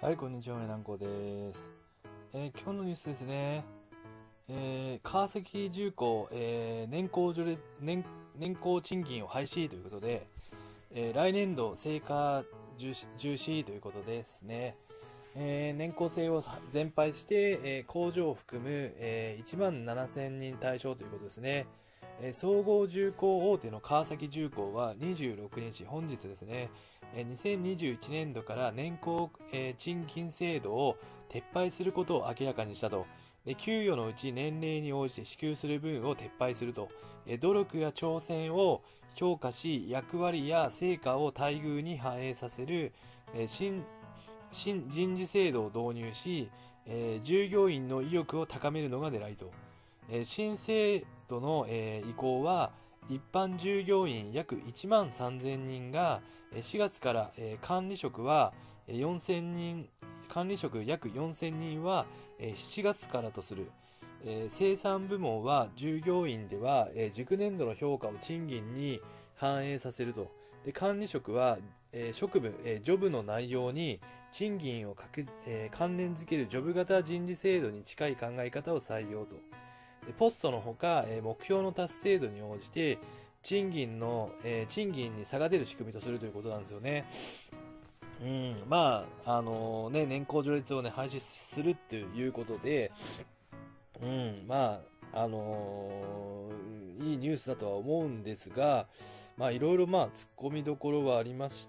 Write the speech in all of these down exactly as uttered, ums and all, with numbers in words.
はい、こんにちは、南光です。えー今日のニュースですね。えー川崎重工、えー年功序列年、年功賃金を廃止ということで、えー来年度成果重視、重視ということですね。えー年功制を全廃して、えー工場を含む、えーいちまんななせんにん対象ということですね。えー総合重工大手の川崎重工はにじゅうろくにち、本日ですね、えーにせんにじゅういちねんどから年功、えー賃金制度を撤廃することを明らかにしたと。で給与のうち年齢に応じて支給する分を撤廃すると。えー努力や挑戦を評価し、役割や成果を待遇に反映させる、えー新新人事制度を導入し、えー従業員の意欲を高めるのが狙いと。えー新制度の、えー移行は、一般従業員約いちまんさんぜんにんが、えーしがつから、えー管理職はえーよんせんにん、管理職約よんせんにんは、えーしちがつからとする。えー生産部門は従業員では、えー熟年度の評価を賃金に反映させると。で管理職は、えー職務、えージョブの内容に賃金をかけ、えー関連づけるジョブ型人事制度に近い考え方を採用と。でポストのほか、えー目標の達成度に応じて、賃金の、えー賃金に差が出る仕組みとするということなんですよね。うん、まあ、あのね、年功序列をね、廃止するっていうことで、うん、まあ、あのーいいニュースだとは思うんですが、まあ、いろいろまあ、突っ込みどころはありまして、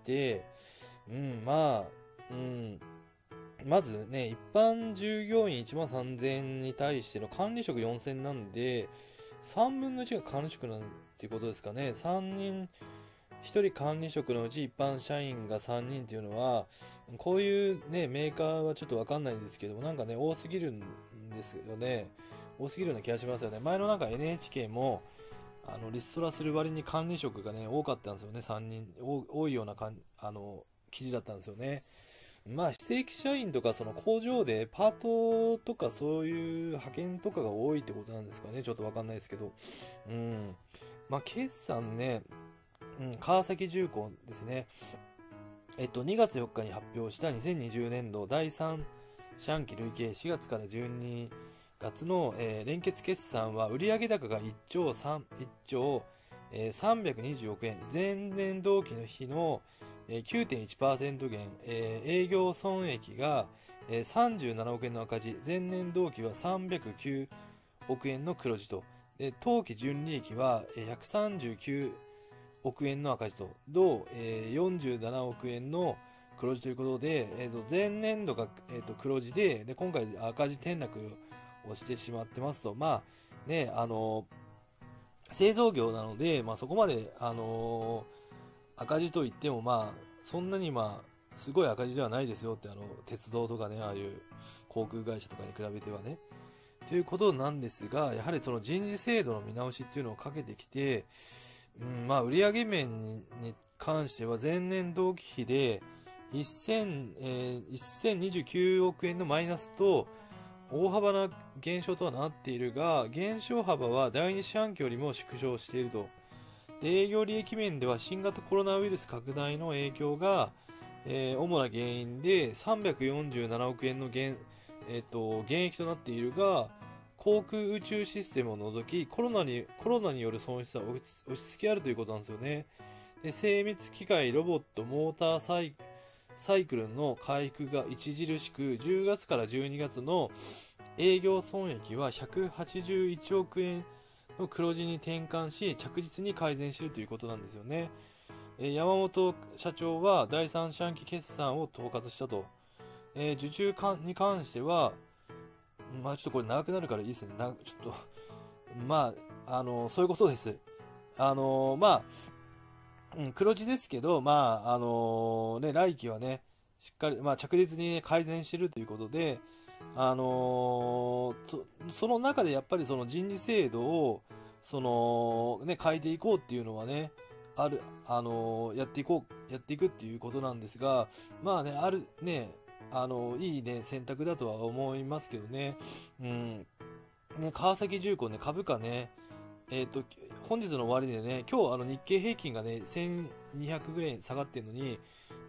うん、まあ、うん、まずね、一般従業員いちまんさんぜんに対しての管理職よんせんなんで、さんぶんのいちが管理職なんていうことですかね。さんにん、ひとり管理職のうち一般社員がさんにんっていうのは、こういうね、メーカーはちょっとわかんないんですけども、なんかね、多すぎるんですよね。多すぎるような気がしますよね。前のなんか エヌエイチケー も、あの、リストラする割に管理職がね、多かったんですよね。さんにん、多多いようなかん、あの、記事だったんですよね。まあ、非正規社員とか、その工場でパートとかそういう派遣とかが多いってことなんですかね。ちょっとわかんないですけど。うん。まあ、決算ね、うん、川崎重工ですね。えっと、にがつよっかに発表したにせんにじゅうねんどだいさん四半期累計しがつからじゅうにがつの、えー連結決算は売上高がいっちょうさん、いっちょう、えーさんびゃくにじゅうおくえん、前年同期の比の、えーきゅうてんいちパーセント 減、えー営業損益が、えーさんじゅうななおくえんの赤字、前年同期はさんびゃくきゅうおくえんの黒字と、で当期純利益はえーひゃくさんじゅうきゅうおくえんの赤字と、同、えーよんじゅうななおくえんの黒字ということで、えーと前年度が、えーと黒字で、で、今回赤字転落をしてしまってますと、まあね、あの製造業なので、まあ、そこまで、あの赤字といっても、まあ、そんなに、まあ、すごい赤字ではないですよって、あの鉄道とかね、ああいう航空会社とかに比べてはね。ということなんですが、やはりその人事制度の見直しっていうのをかけてきて、うん、まあ、売上面にに関しては前年同期比でせん、えーせんにじゅうきゅうおくえんのマイナスと大幅な減少とはなっているが、減少幅は第二四半期よりも縮小していると。で営業利益面では新型コロナウイルス拡大の影響が、えー主な原因でさんびゃくよんじゅうななおくえんの減、えーと減益となっているが、航空宇宙システムを除きコロナにコロナによる損失は落ち落ち着きあるということなんですよね。で精密機械、ロボット、モーターサイサイクルの回復が著しく、じゅうがつからじゅうにがつの営業損益はひゃくはちじゅういちおくえんの黒字に転換し、着実に改善しているということなんですよね。えー山本社長はだいさん四半期決算を統括したと。えー受注に関しては、まあちょっとこれ長くなるからいいですね。なちょっとまあ、あのそういうことです。あのまあ、うん、黒字ですけど、まあ、あのね、来期はね、しっかり、まあ、着実に、ね、改善してるということで、あのとその中でやっぱりその人事制度を、その、ね、変えていこうっていうのはね、ある、あのやっていこう、やっていくっていうことなんですが、まあね、ある、ね、あのいいね、選択だとは思いますけどね、うん、ね、川崎重工ね、株価ね、えっと、本日の終わりでね、今日あの日経平均がね、せんにひゃくぐらい下がってるのに、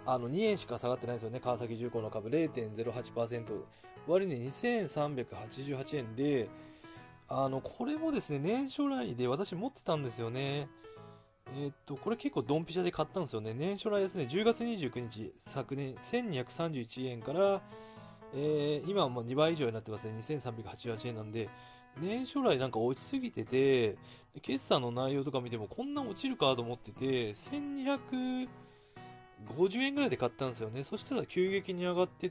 あのにえんしか下がってないですよね。川崎重工の株 れいてんぜろはちパーセント、終値にせんさんびゃくはちじゅうはちえんで、あのこれもですね、年初来で私持ってたんですよね。えーっと、これ結構ドンピシャで買ったんですよね。年初来ですね、じゅうがつにじゅうくにち、昨年せんにひゃくさんじゅういちえんから、えー今はもうにばい以上になってますね。にせんさんびゃくはちじゅうはちえんなんで、年初来なんか落ちすぎてて、決算の内容とか見てもこんな落ちるかと思ってて、せんにひゃくごじゅうえんぐらいで買ったんですよね。そしたら急激に上がってって、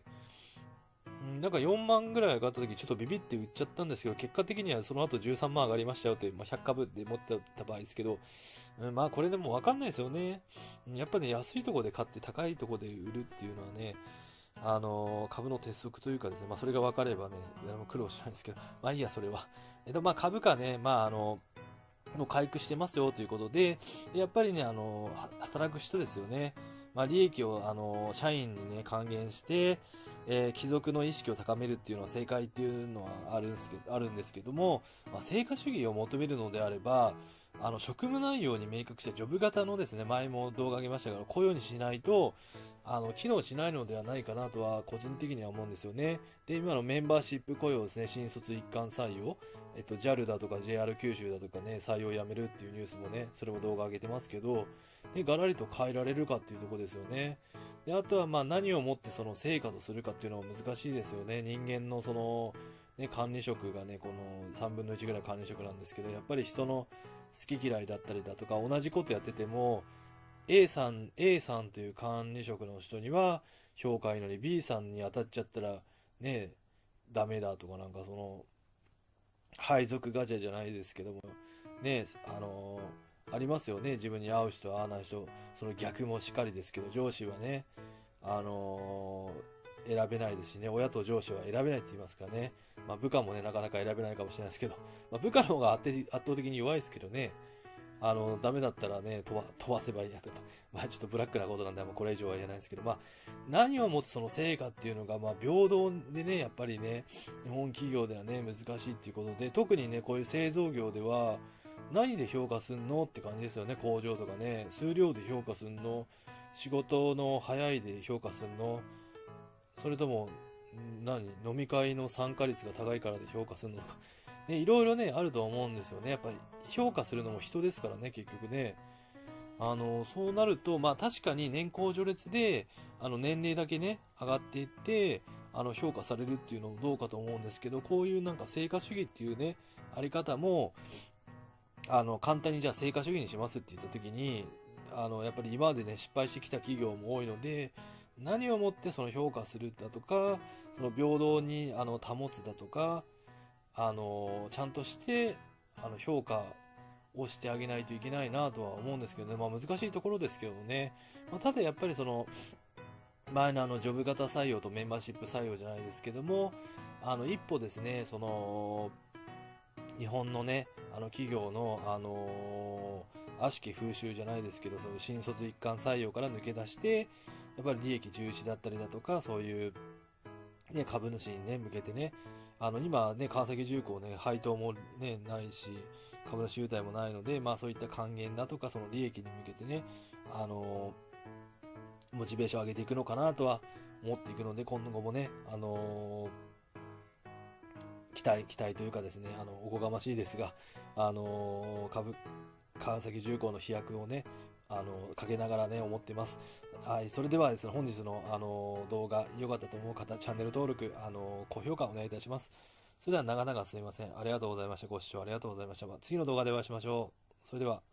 うんなんかよんまんぐらい上がった時ちょっとビビって売っちゃったんですけど、結果的にはその後じゅうさんまん上がりましたよって、まあ、ひゃくかぶで持ってた場合ですけど、うんまあこれでもわかんないですよね。うんやっぱね、安いところで買って高いところで売るっていうのはね、あのー株の鉄則というかですね、まあそれが分かればね、誰も苦労しないんですけど、まあいいや、それは。えっと、まあ株価ね、まああの、もう回復してますよということで、でやっぱりね、あのは働く人ですよね。まあ、利益をあの社員にね還元して、えー帰属の意識を高めるっていうのは正解っていうのはあるんですけど、あるんですけども、まあ、成果主義を求めるのであれば、あの職務内容に明確したジョブ型のですね、前も動画あげましたが、雇用にしないと、あの機能しないのではないかなとは個人的には思うんですよね。で、今のメンバーシップ雇用ですね、新卒一貫採用、えっと、ジャル だとか ジェイアール 九州だとかね、採用をやめるっていうニュースもね、それも動画上げてますけど、で、ガラリと変えられるかっていうところですよね。で、あとはまあ何をもってその成果とするかっていうのは難しいですよね。人間のその、ね、管理職がね、このさんぶんのいちぐらい管理職なんですけど、やっぱり人の好き嫌いだったりだとか、同じことやってても、A さん、A さんという管理職の人には評価いいのに B さんに当たっちゃったらね、ダメだとかなんかその、配属ガチャじゃないですけども、ね、あのーありますよね。自分に合う人、合わない人、その逆もしかりですけど、上司はね、あのー選べないですしね、親と上司は選べないって言いますからね、まあ、部下もね、なかなか選べないかもしれないですけど、まあ、部下の方が圧倒圧倒的に弱いですけどね、あの、ダメだったらね、飛ば飛ばせばいいやとか、まあちょっとブラックなことなんで、もうこれ以上は言えないですけど、まあ何をもってその成果っていうのが、まあ平等でね、やっぱりね、日本企業ではね、難しいっていうことで、特にね、こういう製造業では、何で評価すんのって感じですよね、工場とかね、数量で評価すんの、仕事の早いで評価すんの、それとも、何飲み会の参加率が高いからで評価するのか、ね、いろいろね、あると思うんですよね。やっぱり評価するのも人ですからね、結局ね。あの、そうなると、まあ確かに年功序列で、あの年齢だけね、上がっていって、あの評価されるっていうのもどうかと思うんですけど、こういうなんか成果主義っていうね、あり方も、あの、簡単にじゃあ成果主義にしますって言った時に、あの、やっぱり今までね、失敗してきた企業も多いので、何をもってその評価するだとか、その平等にあの保つだとか、あのちゃんとしてあの評価をしてあげないといけないなとは思うんですけどね、まあ、難しいところですけどね、まあ、ただやっぱりその前のあのジョブ型採用とメンバーシップ採用じゃないですけども、あの一歩ですね、その日本のね、あの企業の、あの悪しき風習じゃないですけど、その新卒一貫採用から抜け出して、やっぱり利益重視だったりだとか、そういう、ね、株主に、ね、向けてね、あの今ね、川崎重工ね、配当も、ね、ないし、株主優待もないので、まあそういった還元だとか、その利益に向けてね、あのモチベーションを上げていくのかなとは思っていくので、今後もね、あの期待、期待というかですね、あの、おこがましいですが、あの株、川崎重工の飛躍をね、あの、かけながらね、思っています。はい、それではですね、本日の、あの動画良かったと思う方、チャンネル登録、あの高評価お願いいたします。それでは長々すみません。ありがとうございました。ご視聴ありがとうございました。まあ次の動画でお会いしましょう。それでは。